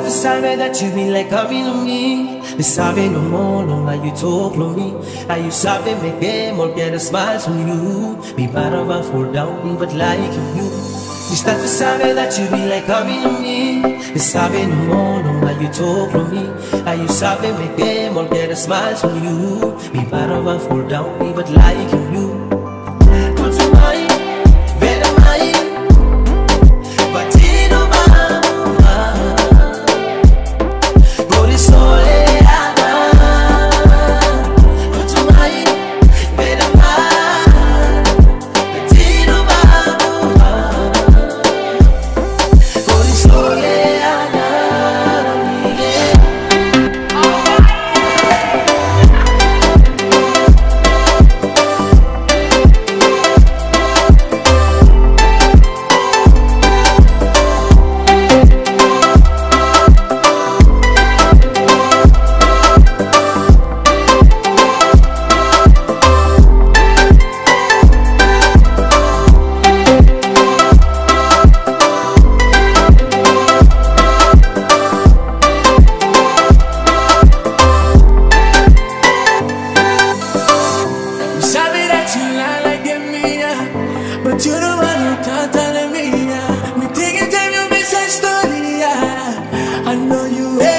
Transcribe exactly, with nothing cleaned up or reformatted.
Stuff sabe that you be like coming to me. Me sabe no more, no how you talk to me. How you sabe make them all get a smile from you. Be part of a fall down, but like you. Me stuff sabe that you be like coming to me. Me sabe no more, no how you talk to me. How you sabe make them all get a smile from you. Be part of a fall down, but like you. Hujumai, Vedamai, Batino Mama, Gori Soleana. Hujumai, Vedamai, Batino Mama, Gori Soleana. But you don't want to talk to me. Me taking time you miss a story. I know you.